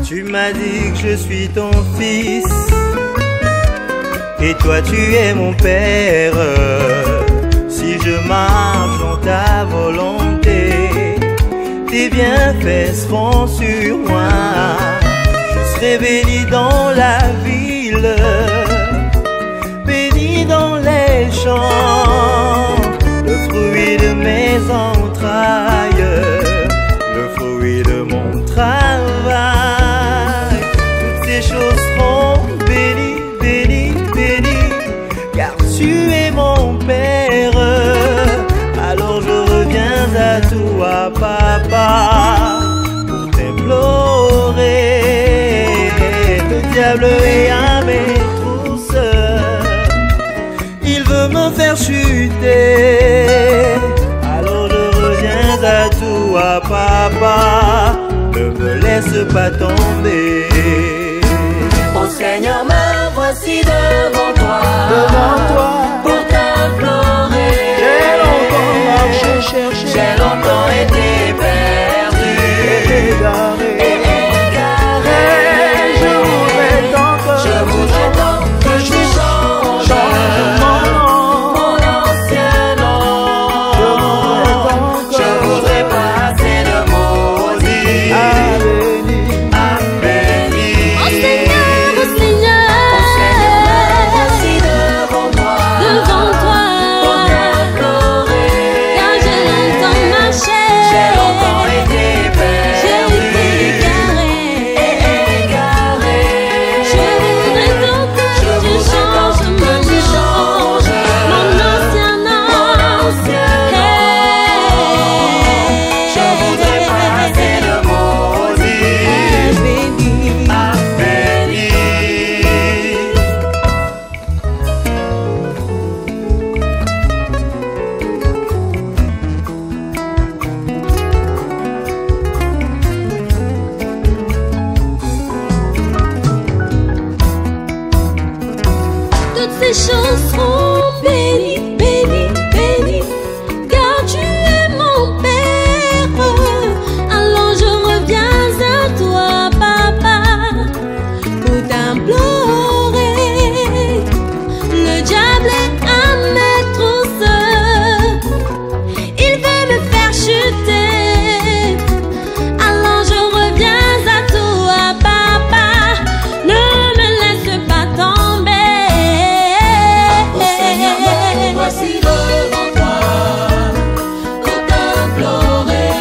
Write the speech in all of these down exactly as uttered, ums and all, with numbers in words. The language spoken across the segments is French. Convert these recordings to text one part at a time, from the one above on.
Tu m'as dit que je suis ton fils et toi tu es mon père. Si je marche dans ta volonté, tes bienfaits seront sur moi. Je serai béni dans la ville, béni dans les champs, le fruit de mes entrailles, le fruit de mon travail. Toutes ces choses seront bénies, bénies, bénies, car tu es mon Père. Alors je reviens à toi, Papa, pour t'implorer. Le diable est à mes trousses, il veut me faire chuter. Alors je reviens à toi, Papa, ne me laisse pas tomber. Oh Seigneur, me voici devant toi, Devant toi, pour t'implorer. j'ai longtemps marché, cherché, J'ai longtemps été perdu égaré. et égaré. Je voudrais tant que Je voudrais tant que tu changes changes mon nom. mon ancien nom. Je voudrais passer de maudit À béni, à béni. Oh Seigneur, oh Oh Seigneur, me voici devant toi, devant toi, pour t'implorer. car j'ai longtemps marché, J'ai longtemps été j'ai perdu été égaré. et égaré. Je voudrais donc que Je tu voudrais changes tant que mon tu nom, changes mon ancien nom. mon ancien nom. Je voudrais passer de maudit à béni. Toutes ces choses seront bénies, bénies, bénies, car tu es mon Père. Alors je reviens à toi, Papa, pour t'implorer. Le diable est à mes trousses, il veut me faire chuter. Alors je reviens à toi, Papa, ne me laisse pas tomber. Oh Seigneur, me voici devant toi, pour t'implorer.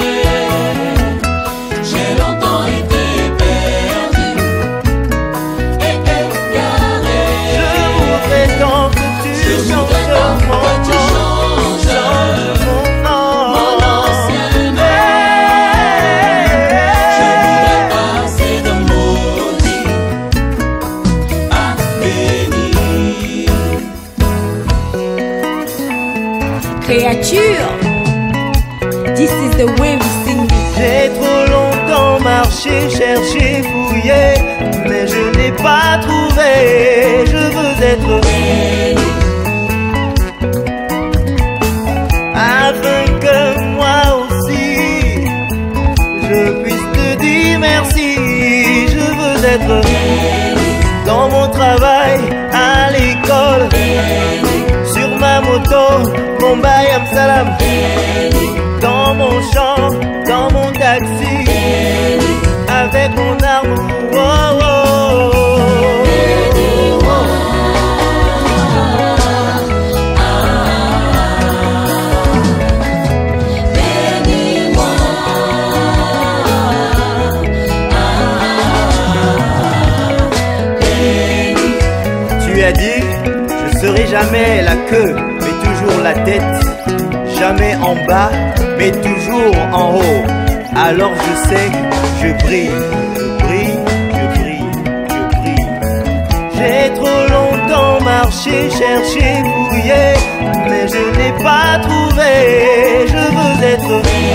J'ai longtemps été perdu et égaré. je voudrais tant que tu Je voudrais tant changes mon que tu nom. changes Change mon nom. mon ancien nom. Je voudrais passer de maudit à béni. Créature, this is the way we sing it. J'ai trop longtemps marché, cherché, fouillé, mais je n'ai pas trouvé. Je veux être béni, afin que moi aussi je puisse te dire merci. Je veux être béni dans mon travail, à l'école, sur ma moto, mon bayam salam, dans mon champ, dans mon taxi, avec mon amour. Oh, oh, oh. Tu as dit, je serai jamais la queue, mais toujours la tête. Jamais en bas, mais toujours en haut. Alors je sais, je brille, je brille, je brille, je brille. J'ai trop longtemps marché, cherché, fouillé, mais je n'ai pas trouvé. Je veux être